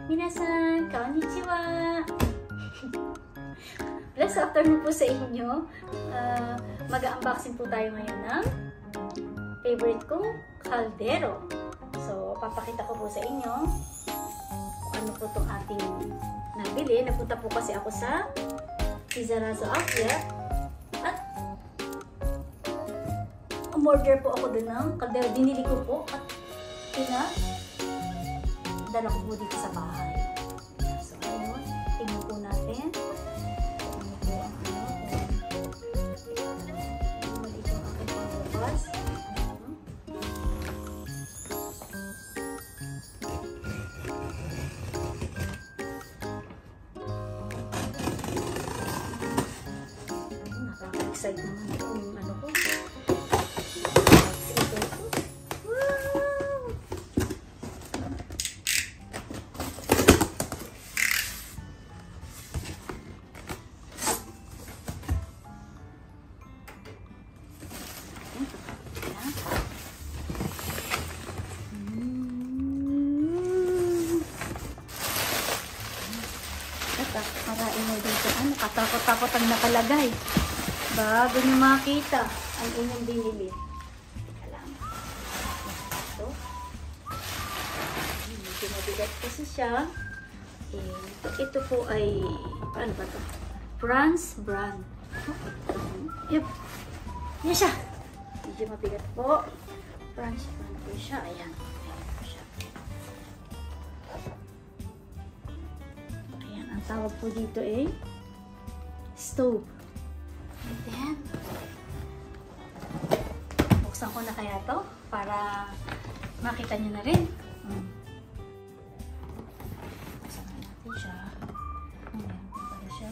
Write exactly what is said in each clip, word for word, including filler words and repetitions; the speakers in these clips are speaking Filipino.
Minasan, konnichiwa! Blessed afternoon po sa inyo. Uh, Mag-unboxing po tayo ngayon ng favorite kong kaldero. So, papakita ko po sa inyo kung ano po itong ating nabili. Napunta po kasi ako sa Lizarazo Outlet at umorder po ako dun ng kaldero. Dinili ko po at tina dala ko po dito sa bahay. So, ayun. Tingnan po natin. Tingnan po ang ano. Mali po ang aking pangbukas. Nakaka-excite naman yung ano ko. Parain mo dito. Ano, katakot-takot ang nakalagay. Bago nyo makita ang inyong binili. Teka lang. Ito. Medyo mabigat kasi siya. Eh, ito po ay, ano ba ito? France brand. Yup. Yan siya. Medyo mabigat po. France brand po siya. Ayan. Tawag po dito eh stove. And then buksan ko na kaya to para makita nyo na rin. Hmm. Buksan na natin siya. Ayan po pala siya.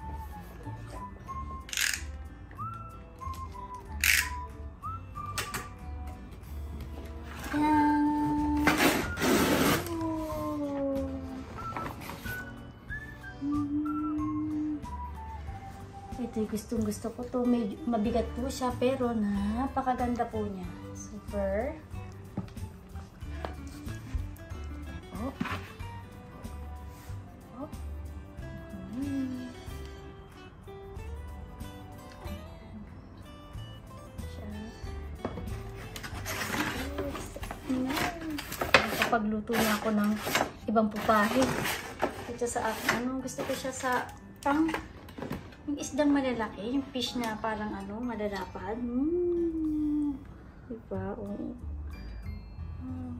Ayan. Ito yung gustong gusto ko to. May, mabigat po siya pero napakaganda po niya. Super. Oh. Oh. Hmm. Ayan. Kapagluto na ako ng ibang pupahe. Ito sa akin. Ano, gusto ko siya sa pang yung isdang malalaki, yung fish na parang ano, malalapad. Hmm. Diba? Oo. Hmm.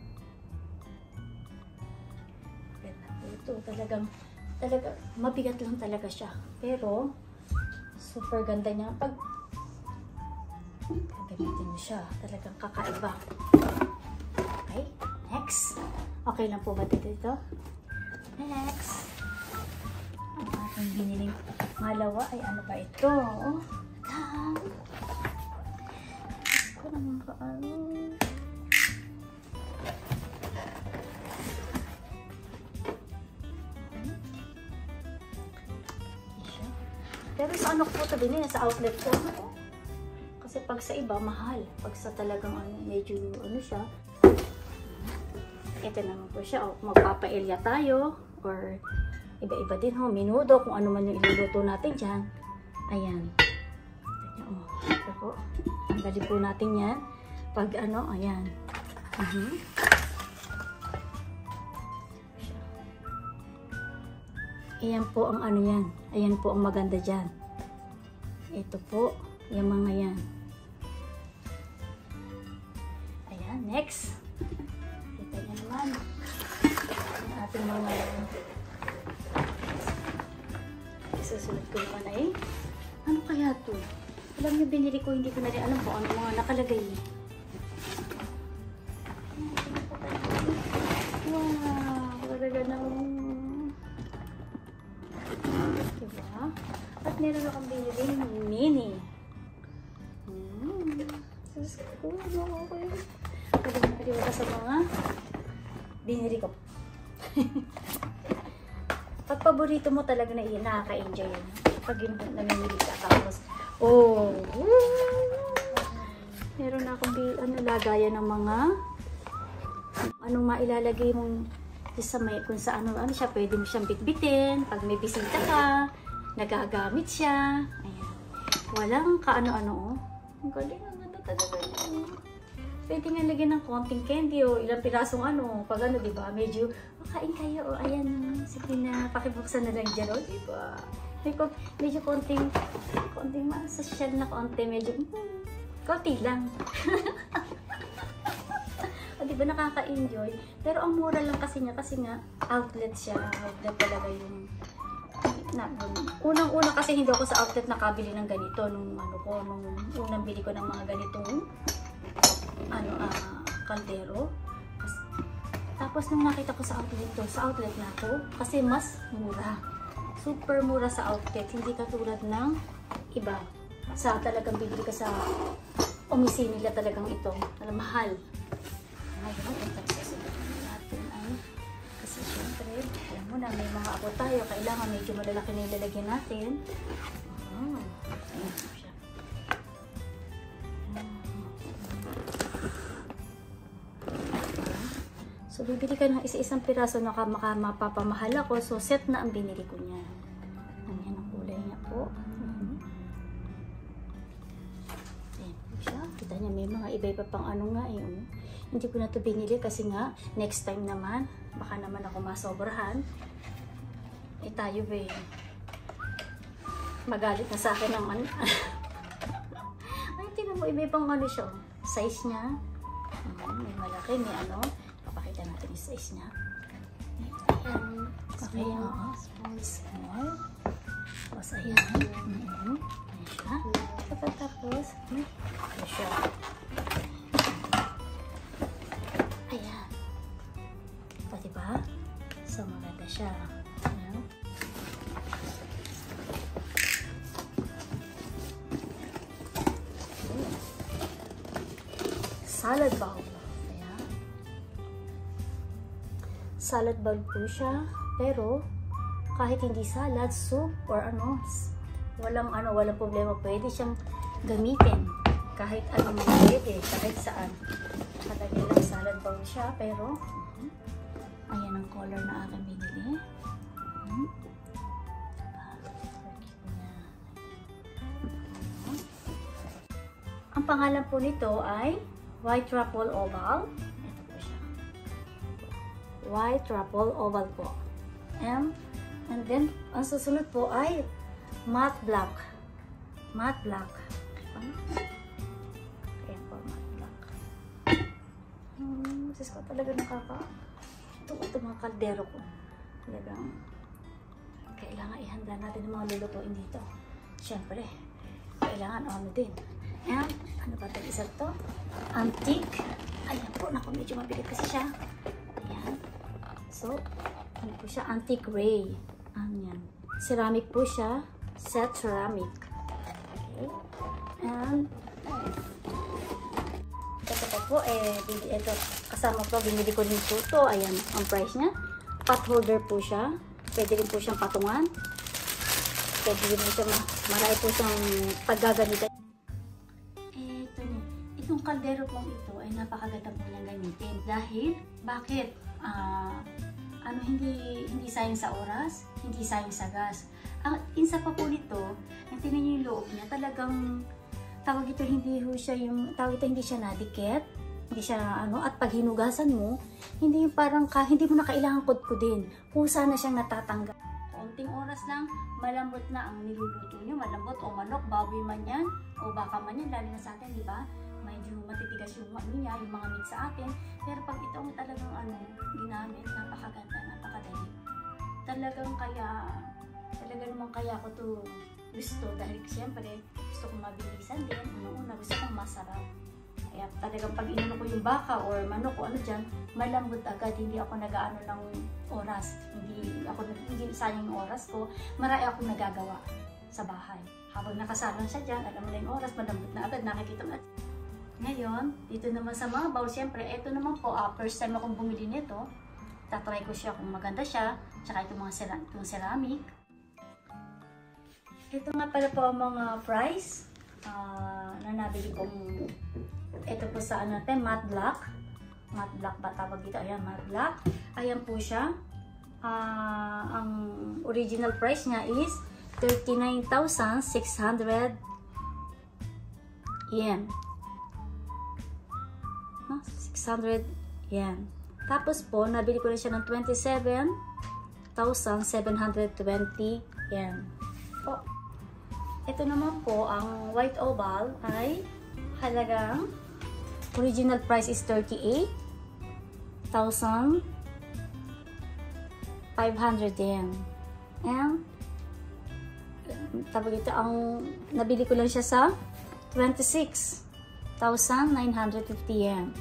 Ito talagang, talaga, mabigat lang talaga siya. Pero, super ganda niya. Pag gagamitin mo siya, talagang kakaiba. Okay, next. Okay lang po ba dito? Next. Ang ating biniling malawa ay ano ba ito? Tang! Gusto ko naman ka ano. Pero sa ano ko ito din sa outlet ko. Kasi pag sa iba, mahal. Pag sa talagang ano, medyo ano siya. Ito naman po siya. O, magpapailya tayo. Or iba-iba din ho, minudo, kung ano man yung iluluto natin dyan. Ayan. O, ito po. Tanggalin po natin yan. Pag ano, ayan. Uh-huh. Ayan po ang ano yan. Ayan po ang maganda dyan. Ito po, yung mga yan. Ayan, next. Kita nyo naman. Ang ating mga susunod ko pa na eh. Ano kaya to? Alam niyo, binili ko, hindi ko na rin alam po ano mga nakalagay. Wow! Talaga naman. Diba? At meron akong binili mini. Hmm. Sus ko, ano ko yun? Pwede mo pwede sa mga binili ko. Pag paborito mo talaga na iyan, nakaka-enjoy yun. Pag yun, namimili ka. Tapos, oh, meron na akong ano, lagayan ng mga anong mailalagay mong sa may, kung sa ano, ano siya, pwede mo siyang bitbitin. Pag may bisita ka, nagagamit siya. Ayan. Walang kaano-ano, oh. Ang galing, ang ganda talaga yun. Pwede nga lagyan ng konting candy o ilang pirasong ano. Pag ano, di ba? Medyo, oh, kain kayo, o oh, ayan, sige na, pakibuksan na lang dyan, o, oh, di ba? Medyo konting, konting ma-social na konti, medyo, hmm, konti lang. O, di ba nakaka-enjoy? Pero ang mura lang kasi niya, kasi nga, outlet siya. Outlet talaga yung, na, unang-una kasi hindi ako sa outlet nakabili ng ganito, nung ano ko, nung unang bili ko ng mga ganitong, ano, ah, uh, kaldero. Tapos nung nakita ko sa outlet to, sa outlet na to, kasi mas mura. Super mura sa outlet, hindi katulad ng iba. Sa talagang bibili ka sa omisina nila talagang ito, alam, mahal. Ngayon, ito susunod natin ay, kasi syempre, alam mo na, may mga abo tayo, kailangan medyo malalaki na ilalagyan natin. Oh, ayan siya. So, bibili ka ng isa-isang piraso na maka mapapamahal ako. So, set na ang binili ko niya. Ayan ang kulay niya po. Mm-hmm. Ayan po siya. Kita niya, may mga iba-iba pang ano nga eh. Um. Hindi ko na ito binili kasi nga, next time naman, baka naman ako masobrahan. Eh tayo ba eh. Magalit na sa akin ng ano. Ay, tingnan mo, iba-ibang ano siya. Size niya. Ayan, may malaki, may ano. Papakita natin yung size niya. Ayan. Okay, oo. Small. Tapos, ayan. Mm-hmm. Ayan siya. Tapos, ayan siya. Ayan. O, diba? So, maganda siya. Ayan. Salad bowl. Salad bowl po siya, pero kahit hindi salad, soup or ano, walang ano, walang problema, pwede siyang gamitin kahit anong pwede, kahit saan. Kalagay lang salad bowl siya, pero ayan ang color na aking binili. Hmm. Ang pangalan po nito ay White Truffle Oval. White Truffle Oval po. And, and then, ang susunod po ay Matte Black. Matte Black. Ayan po, Matte Black. Hmm, sis ko talaga nakaka... Ito, ito mga kaldero ko. Talagang, kailangan ihanda natin yung mga lulutuin dito. Siyempre, kailangan ano din. And, ano ba ito? Isa to? Antique. Ayan po, naku, medyo mabigat kasi siya. Ayan. So, ano po siya? Antique Ray. Ano yan? Ceramic po siya. Set ceramic. Okay. And, ito pa po, eh, ito, kasama po, binili ko din po ito. Ayan, ang price niya. Pot holder po siya. Pwede rin po siyang patungan. Pwede rin po siya, marami po siyang paggaganitan. Eh, ito niya. Itong kaldero pong ito ay napakaganda po niyang gamitin. Dahil, bakit? Ah, uh, ano, hindi hindi sayang sa oras, hindi sayang sa gas. Ang insa pa po nito, ang tingnan niyo yung loob niya, talagang tawag ito, hindi ho siya yung tawag ito, hindi siya nadikit, hindi siya ano, at pag hinugasan mo, hindi yung parang ka, hindi mo na kailangan kudkudin. Kusa na siyang natatanggal. Konting oras lang, malambot na ang niluluto niyo, malambot o manok, baboy man yan, o baka man yan, lalo na sa atin, di ba? Medyo matitigas yung ano niya, yung mga meat sa atin. Pero pag itong talagang ano, ginamit, napakaganda, napakadali. Talagang kaya, talaga naman kaya ko to gusto. Dahil siyempre, gusto kong mabilisan din. Una-una, gusto kong masarap. Kaya talagang pag inano ko yung baka or manok o ano dyan, malambot agad. Hindi ako nag-ano ng oras. Hindi ako, hindi sayang yung oras ko. Marami akong nagagawa sa bahay. Habang nakasalang siya dyan, alam mo na yung oras, malambot na agad, nakikita mo. Ngayon, dito naman sa mga bowl, siyempre, ito naman po, uh, first time akong bumili nito. Tatry ko siya kung maganda siya. Tsaka itong mga cera itong ceramic. Ito nga pala po ang mga price uh, na nabili kong ito po sa ano natin, matte black. Matte black ba tawag dito? Ayan, matte black. Ayan po siya. Uh, ang original price niya is thirty-nine thousand six hundred yen. Huh? six hundred yen. Tapos po, nabili ko na siya ng twenty-seven thousand seven hundred twenty yen. Po. Ito naman po, ang white oval ay halagang original price is thirty-eight thousand five hundred yen. And tawag ito, ang nabili ko lang siya sa twenty-six thousand nine hundred fifty yen.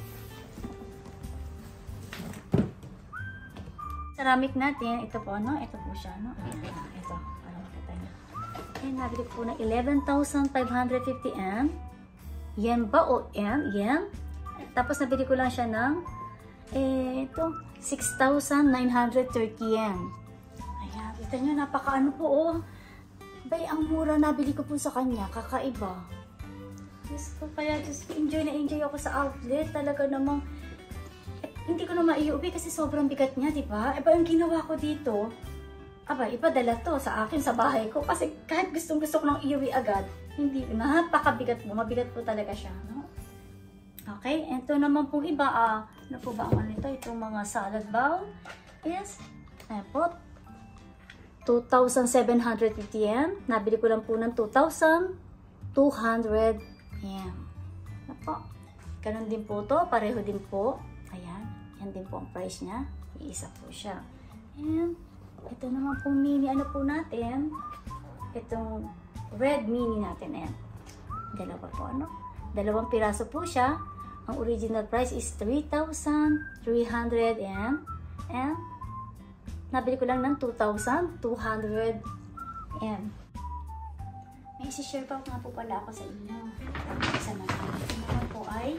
Ceramic natin, ito po, no? Ito po siya, no? Ayan, ito. Para makita niyo. Ayan, nabili ko po ng eleven thousand five hundred fifty yen. Yen ba o yen? Yen. Tapos nabili ko lang siya ng eh, ito, six thousand nine hundred thirty yen. Ayan, kita nyo, napaka-ano po, oh. Bay, ang mura nabili ko po sa kanya, kakaiba. Diyos ko, kaya just enjoy na enjoy ako sa outlet. Talaga namang, eh, hindi ko na maiuwi kasi sobrang bigat niya, di ba? Iba yung ginawa ko dito. Aba, ipadala to sa akin, sa bahay ko. Kasi kahit gustong gusto ko nang iuwi agad, hindi, napakabigat po. Mabigat po talaga siya, no? Okay, ito naman pong iba, ah, ano po ba ang ano ito? Itong mga salad bowl. Yes, ayan po. two thousand seven hundred fifty yen. Nabili ko lang po ng two thousand two hundred yen. Ano po? Ganun din po to. Pareho din po. Ayan. Yan din po ang price niya. Iisa po siya. Ayan. Ito naman po mini. Ano po natin? Itong red mini natin. Ayan. Dalawa po. Ano? Dalawang piraso po siya. Ang original price is three thousand three hundred yen. And nabili ko lang ng two thousand two hundred yen. May isi-share pa nga po pala ako sa inyo. Isa na lang. Ito naman po ay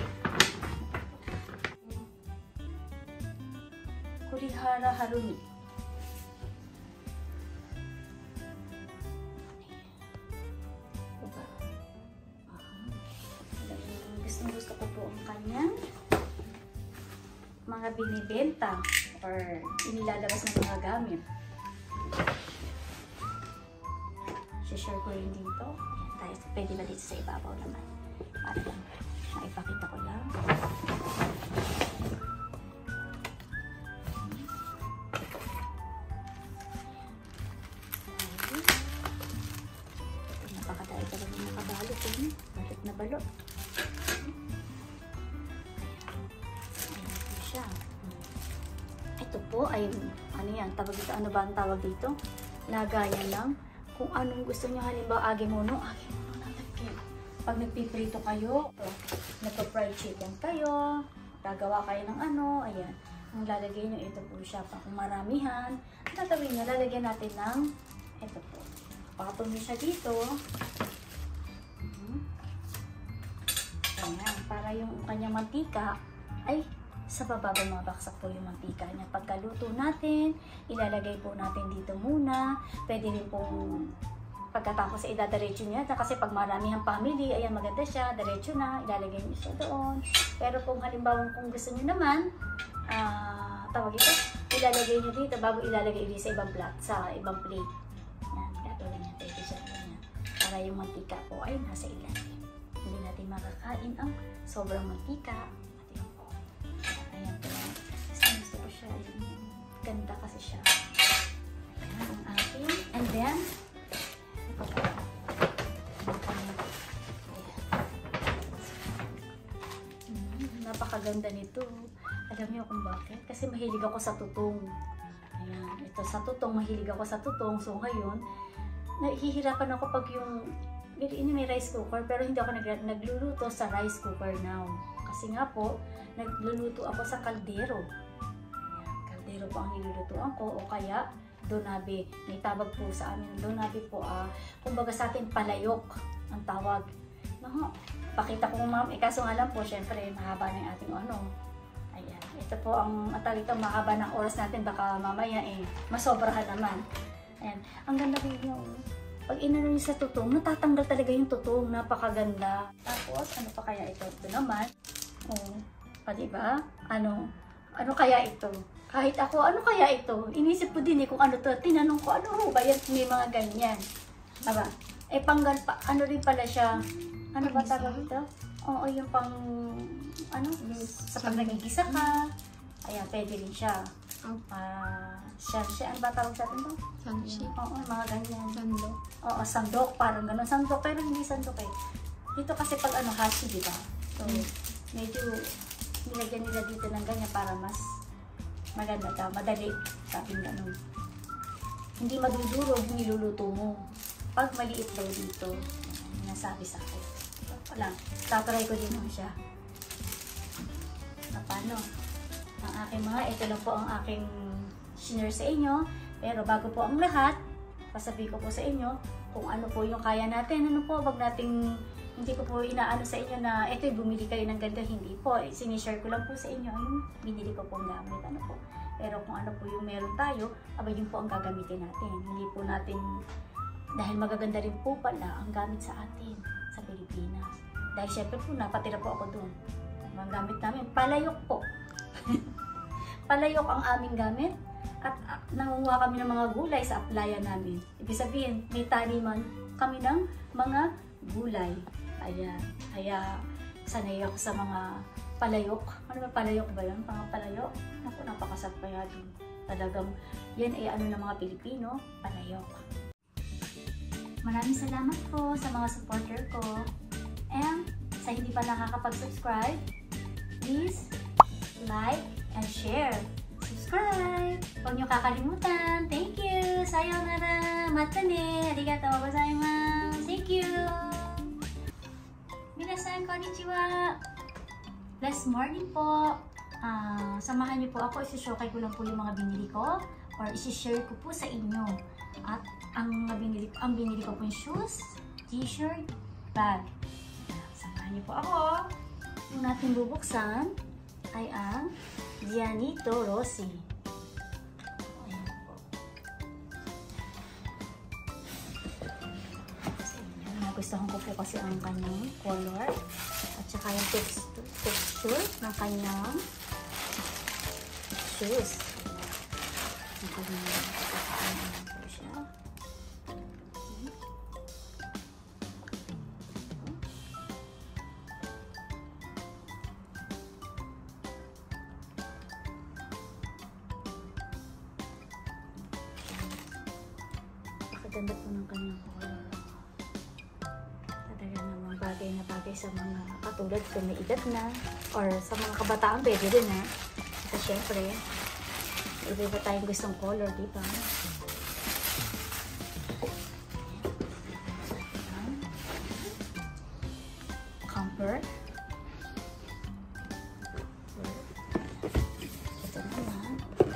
Kurihara Harumi. Diba? Gustong gusto ko po ang kanyang mga binibenta or inilalabas ng mga gamit. share ko rin dito. Ayan, tayo, pwede ba dito sa ibabaw naman? Para lang, maipakita ko lang. Napakadali talaga nakabalot eh. Balot na balot. Ayan po siya. Ito po ay, ano yan, tawag dito, ano ba ang tawag dito? Lagayan lang. Kung anong gusto nyo, halimbawa, agemono, agemono na lagyan. Pag nagpiprito kayo, nagpa-fried chicken kayo, gagawa kayo ng ano, ayan. Ang lalagay nyo, ito po siya. Pa kung maramihan, tatawin nyo, lalagyan natin ng, ito po. Pakatong nyo siya dito. Ayan, para yung kanyang mantika, ay, sa baba mga baksak po yung mantika niya. Pagkaluto natin, ilalagay po natin dito muna. Pwede rin pong pagkatapos sa idadiretso niya. Kasi pag marami ang family, ayan maganda siya, diretso na, ilalagay niyo siya doon. Pero kung halimbawa kung gusto niyo naman, uh, tawag ito, ilalagay niyo dito bago ilalagay ulit sa ibang plate, sa ibang plate. Yan, gagawin niya, pwede siya niya. Para yung mantika po ay nasa ilalim. Hindi natin makakain ang sobrang mantika. Ayan po. Gusto, gusto ko siya. Ganda kasi siya. Ayan ang ating. And then, ito po. Hmm, napakaganda nito. Alam niyo kung bakit? Kasi mahilig ako sa tutong. Ayan. Ito sa tutong. Mahilig ako sa tutong. So ngayon, nahihirapan ako pag yung ini may rice cooker. Pero hindi ako nag nagluluto sa rice cooker now. Kasi nga po, nagluluto ako sa kaldero. Ayan, kaldero po ang nilulutuan ko o kaya donabe. May tawag po sa amin donabe po, ah, kumbaga sa atin palayok ang tawag. No, pakita ko ma'am, eh kaso nga lang po, syempre mahaba na yung ating ano. Ayan, ito po ang atalito, mahaba ng oras natin, baka mamaya eh masobrahan naman. Ayan, ang ganda rin yung pag inano niyo sa tutong, natatanggal talaga yung tutong, napakaganda. Tapos, ano pa kaya ito? Ito naman, oh, Pa, diba? Ano? Ano kaya ito? Kahit ako, ano kaya ito? Inisip ko din eh kung ano to. Tinanong ko, ano ba yan? May mga ganyan. Diba? Eh, panggan pa, ano rin pala siya? Ano ba tawag ito? Oo, yung pang, ano? Sa pag nagigisa ka. Ayan, pwede rin siya. Ah, siya, siya, ano ba tawag sa atin to? Sanshi. Oo, mga ganyan. Sandok. Oo, sandok, parang gano'n. Sandok, pero hindi sandok eh. Dito kasi pag ano, hashi, di ba? So, medyo nilagyan nila dito ng ganyan para mas maganda ka, madali. Sabi gano'n. Hindi madudurog, niluluto mo. Pag maliit daw dito, nasabi sa akin. Wala, tatry ko din naman siya. Na paano? Ang aking mga, ito lang po ang aking share sa inyo. Pero bago po ang lahat, pasabi ko po sa inyo kung ano po yung kaya natin. Ano po, wag nating, hindi ko po inaano sa inyo na ito bumili kayo ng ganda. Hindi po. Sinishare ko lang po sa inyo yung binili ko pong gamit. Ano po. Pero kung ano po yung meron tayo, aba yun po ang gagamitin natin. Hindi po natin, dahil magaganda rin po pala ang gamit sa atin sa Pilipinas. Dahil syempre po, napatira po ako doon. Ang gamit namin, palayok po. Palayok ang aming gamit. At uh, nangunguha kami ng mga gulay sa aplayan namin. Ibig sabihin, may taniman kami ng mga gulay. Ayan. Kaya sanay ako sa mga palayok. Ano ba palayok ba yun? Mga palayok? Naku, napakasarap kaya dun. Talagang yan ay ano ng mga Pilipino, palayok. Maraming salamat po sa mga supporter ko. And sa hindi pa nakakapag-subscribe, please like and share. Subscribe! Huwag niyo kakalimutan. Thank you! Sayonara! Mata ne! Arigatou gozaimasu! Thank you! Minasan, konnichiwa! Blessed morning po! Uh, samahan niyo po ako. Isi-showcase ko lang po yung mga binili ko or isi-share ko po sa inyo. At ang binili, ang binili ko po yung shoes, t-shirt, bag. Samahan niyo po ako. Yung natin bubuksan ay ang Gianito Rossi. Ayan po. Nagustuhan ko po kasi ang kanyang color at saka yung texture, texture ng kanyang shoes. Ang kanyang po siya. Ganda po ng kanyang color. Talaga namang bagay na bagay sa mga katulad kung may edad na or sa mga kabataan pwede rin ha. Kasi syempre iba-iba tayong gustong color, di ba? Comfort. Ito naman.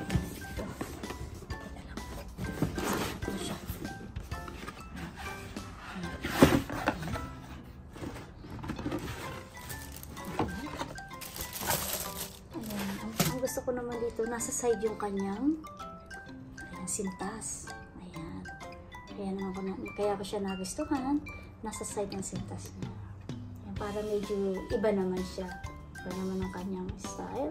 Gusto ko naman dito, nasa side yung kanyang ayan, sintas. Ayan. Kaya naman ko na, kaya ko siya nagustuhan. Nasa side ng sintas niya. Ayan, para medyo iba naman siya. Iba naman ang kanyang style.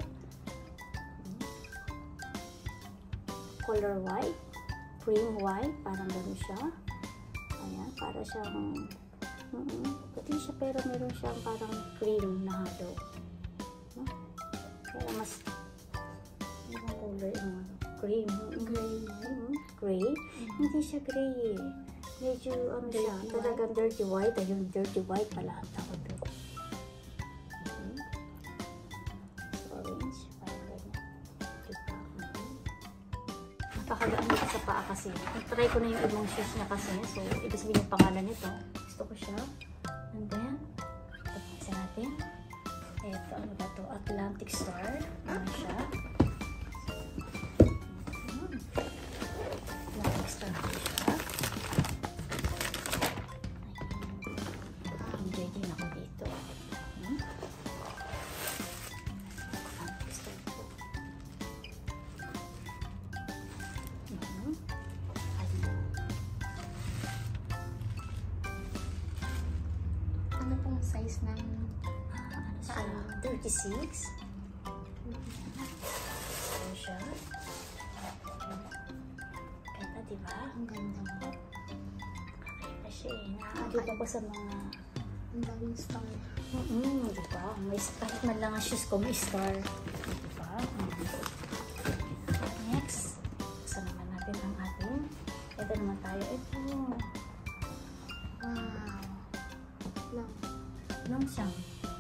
Color white. Cream white. Parang gano'n siya. Ayan, para siyang uh -uh, puti siya pero meron siyang parang cream na halo. No? Kaya mas yung color yung cream, gray, mm, gray. Mm-hmm. Hindi siya gray eh. Medyo ano siya, talagang dirty white. Ayun, dirty white pala ang tawag doon. Okay. Orange, parang ganyan. Diba? Mm-hmm. Napakagaan nito sa paa kasi. Try ko na yung ibang shoes niya kasi. So, ibig sabihin yung pangalan nito. Gusto ko siya. And then, tapos natin. Ito, ano ba to? Atlantic Star. Ano siya? Atlantic Star siya. Ang ready na ko dito. Hmm? Atlantic Star po. Hmm. Ano pong size ng Ano siya? thirty-six. diba? Ang ganda mo. Kakaiba siya eh. Nakakakita ko sa mga... Ang daming star. Mm-hmm, diba? May, kahit man lang ang shoes ko, may star. Diba? Mm. Next, buksan naman natin ang ating. Ito naman tayo. Ito. Wow. Lang. Long siyang.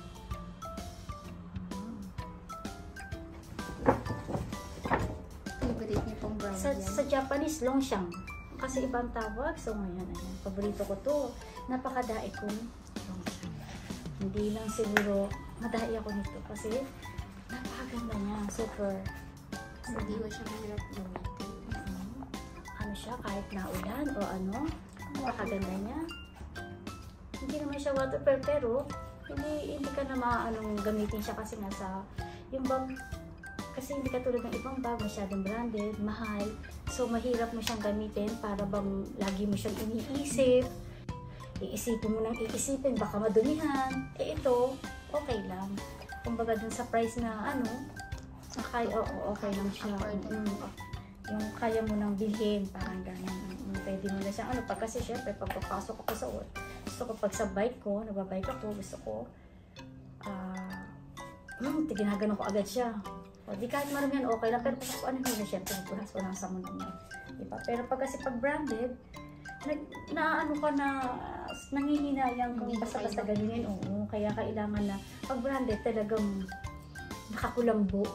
Favorite niyo pong brand Sa, yan? sa Japanese, long siyang. Kasi ibang tawag. So ngayon, ayan. Paborito ko to. Napakadaig kong long siyang. Hindi lang siguro madai ako nito kasi napakaganda niya. Super. Hindi ko siya mahirap gamitin. Mm-hmm. Ano siya, kahit naulan o ano, napakaganda niya. Hindi naman siya waterproof pero hindi hindi ka na maanong gamitin siya kasi nga sa yung bag kasi hindi katulad ng ibang bag masyadong branded, mahal. So mahirap mo siyang gamitin para bang lagi mo siyang iniisip. Iisipin mo nang iisipin, baka madumihan. Eh ito, okay lang. Kumbaga dun sa price na ano, kaya, oo, okay lang siya. Mm, yung kaya mo nang bilhin, parang gano'n. Mm, pwede mo na siyang ano, pag kasi syempre, pag papasok ako sa uot, gusto ko pag sa bike ko, nagbabike ako, gusto ko, ah, uh, hmm, ginaganon ko agad siya. O, di kahit marami yan, okay lang. Pero kung ano nila, syempre, punas ko lang sa muna niya. Diba? Pero pag kasi pag branded, na, na ano ka na, nangihinayang kung basta-basta ganyan. Oo, kaya kailangan na, pag branded, talagang nakakulambo.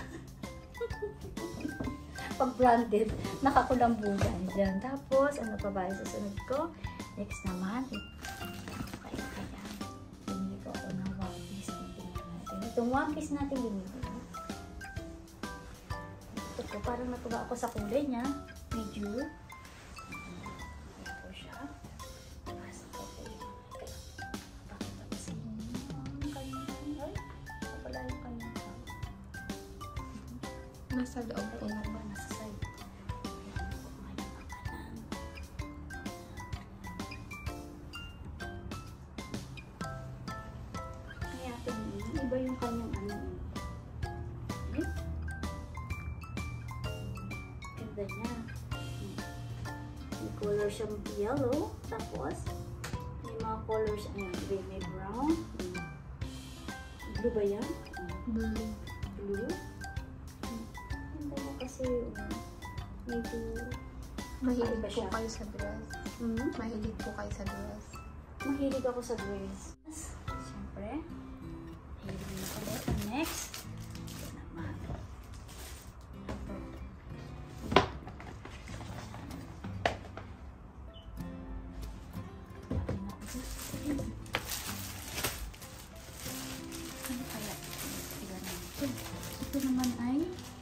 Pag branded, nakakulambo yan. Tapos, ano pa ba yung susunod ko? Next naman, eh, kaya kaya, binili ko ako ng one piece. Tingnan natin. Itong one piece natin binili. Ito po, parang natuwa ako sa kulay niya. Medyo. Ayan po siya. Nasa ko po yung pakita ko sa inyo. Ang kanyang, ay, ito pala yung kanyang. Nasa loob po. Ayan ba, nasa side. Ayan po, ngayon ang kanan. Kaya ito, iba yung kanyang ano. Ayan. Ganda niya. May color siyang yellow. Tapos, may mga colors, ayun, may, may brown. Blue ba yan? Blue. Blue. Ganda niya kasi, um, medyo, Mahilig Ano ba po siya? kayo sa dress. hmm, Mahilig po kayo sa dress. mahilig ako sa dress. Siyempre, mahilig na ako ulit. Next, ito naman. Ito. Ano kaya? Tignan natin. Ito naman ay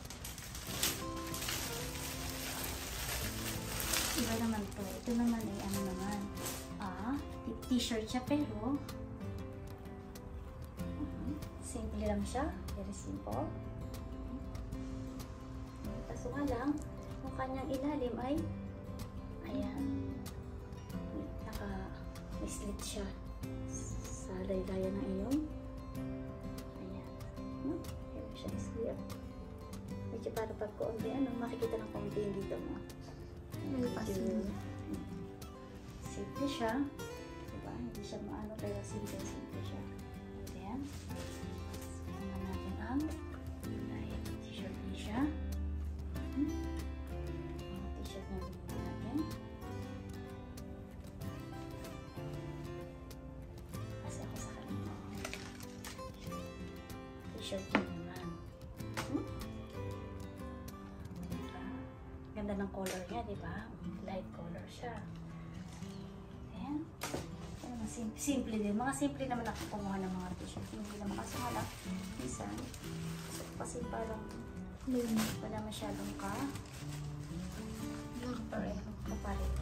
iba naman to. Ito naman ay ano naman. Ah, t-shirt siya pero mhm, simple lang siya. Very simple. Kaso nga lang, yung kanyang ilalim ay ayan. Naka may slit siya sa laylayan ng iyong ayan. No? Pero siya slit. Medyo para pag konti, ano, makikita ng konti yung dito mo. May pasin. Simple siya. Diba? Hindi siya maano, pero simple, simple siya. Ayan. Tingnan natin ang dahil t-shirt din siya. Hmm. Yung t-shirt na binili natin. Kasi ako sa kanila. T-shirt din naman. Hmm? Ganda ng color niya, di ba? Light color siya. Ayan. Ayan, simple, simple din. Mga simple naman ako kumuha ng mga t-shirt. Hindi naman kasi wala. Minsan. So, kasi parang Plain. wala masyadong ka. Nakapareho. Kapareho.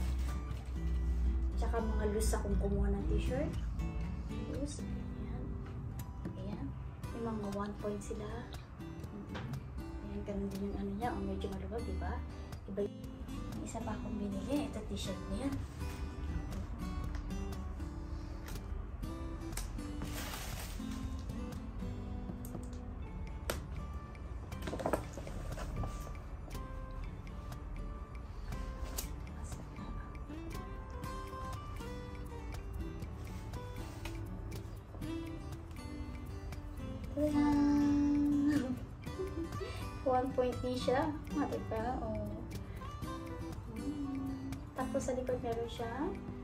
Tsaka mga loose akong kumuha ng t-shirt. Loose. Ayan. Ayan. May mga one point sila. Ayan, ganun din yung ano niya. Ang medyo maluwag, diba? Iba yung isa pa akong binili. Ito t-shirt niya. Tadaan! One point ni siya. Mati pa. Oh. Tapos sa likod meron siya.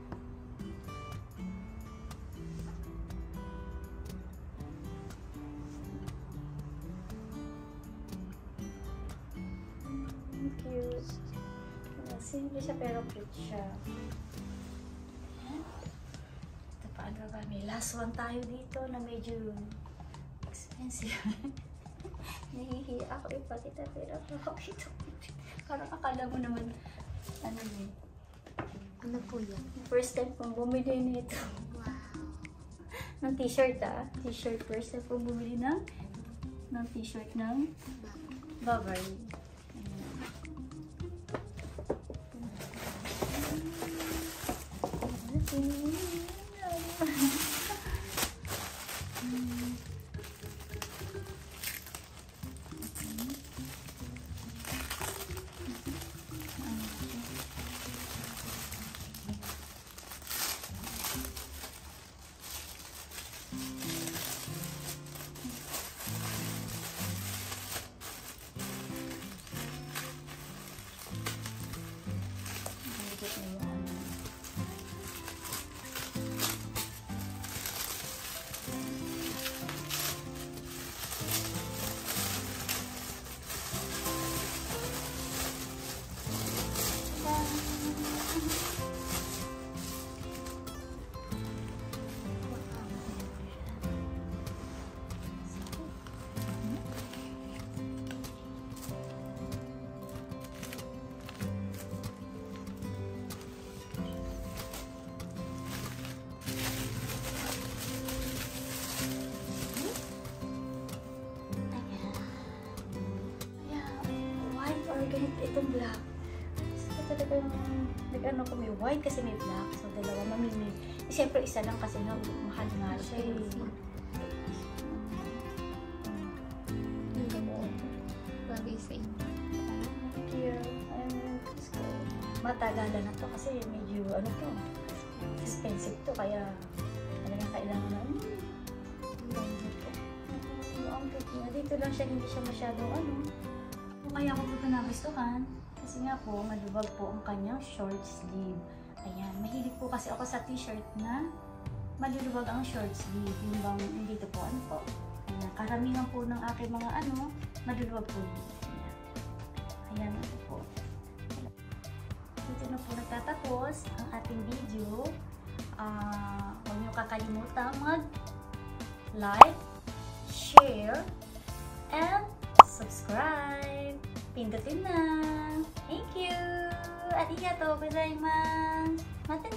Cute. Simple siya pero cute siya. Ito pa ano ba? May last one tayo dito na medyo expensive. Nahihiya ako ipakita pero bakit ito? Parang akala mo naman ano eh. Ano po yan? First time kong bumili nito. Wow. Ng t-shirt ah. T-shirt. First time kong bumili ng ng t-shirt ng Burberry. Ganit itong black. So, talaga yung nag-ano ko may white kasi may black. So, dalawa mamili. Eh, siyempre, isa lang kasi nga mahal nga siya eh. Hindi mo. Bagay sa inyo. Thank you. Ayun, gusto. Matagalan na to kasi medyo ano to. Expensive to kaya talagang kailangan na. Hmm. Ang cute niya. Dito lang siya, hindi siya masyadong ano. Kaya ako po nagustuhan kasi nga po malubag po ang kanyang short sleeve. Ayan, mahilig po kasi ako sa t-shirt na malulubag ang short sleeve. Yung bang dito po, ano po. Ayan, karamihan po ng aking mga ano, malulubag po dito. Ayan, ayan ito po. Dito na po nagtatapos ang ating video. Uh, huwag niyo kakalimutan mag-like, share, and subscribe. Pindutin na. Thank you. Arigatou gozaimasu. Mata